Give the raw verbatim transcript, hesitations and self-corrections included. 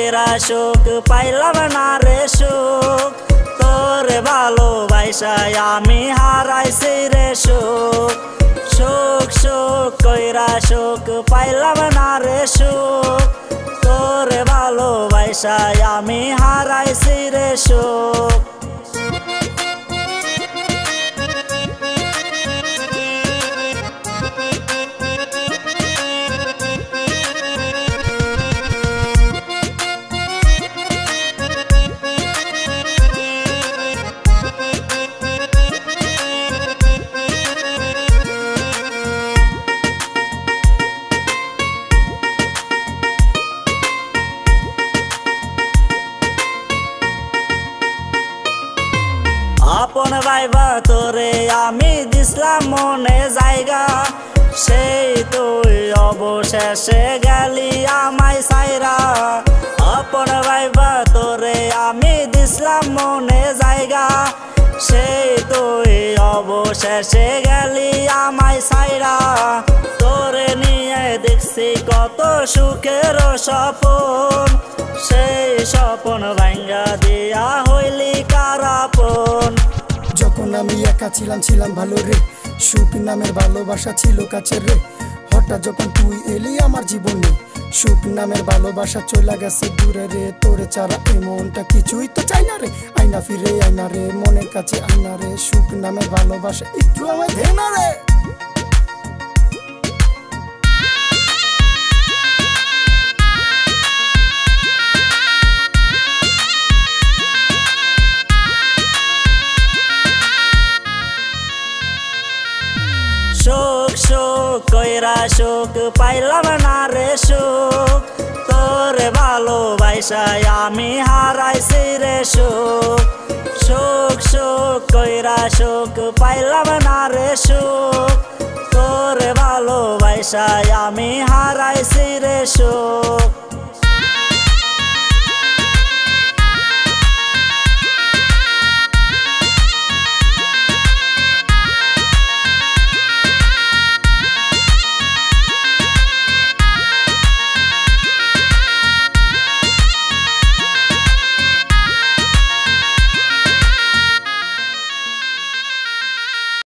কইরা সুখ পাইলাম না রে সুখ তোরে ভালোবাসায় আমি হারাইছি রে সুখ সুখ সুখ কইরা সুখ পাইলাম না রে সুখ তোরে ভালোবাসায় আমি হারাইছি রে সুখ আপন ভাইবা তোরে আমি দিসলাম মনে জায়গা সেই তুই অবশেষে গেলি আমায় সাইরা আপন ভাইবা তোরে আমি দিসলাম মনে জায়গা সেই তুই অবশেষে গেলি আমায় সাইরা তোরে নিয়ে দেখছি কত সুখের স্বপন সেই স্বপন ভাঙ্গা দিয়া হইলি কারাপন যখন আমি একা ছিলাম ছিলাম ভালো রে সুখ নামের ভালোবাসা ছিল কাছে রে হঠাৎ যখন তুই এলি আমার জীবনে সুখ নামের ভালোবাসা চলে গেছে দূরে রে তোরে ছাড়া এই মনটা কিছুই তো চাই না রে আয়না ফিরে আয়না রে মনের কাছে আয়না রে সুখ নামের ভালোবাসা একটু আমায় দে না রে সুখ সুখ কইরা সুখ পাইলাম না রে সুখ তোরে ভালোবাসায় আমি হারাইছি রে সুখ সুখ সুখ কইরা সুখ পাইলাম না রে সুখ তোরে ভালোবাসায় আমি হারাইছি রে সুখ।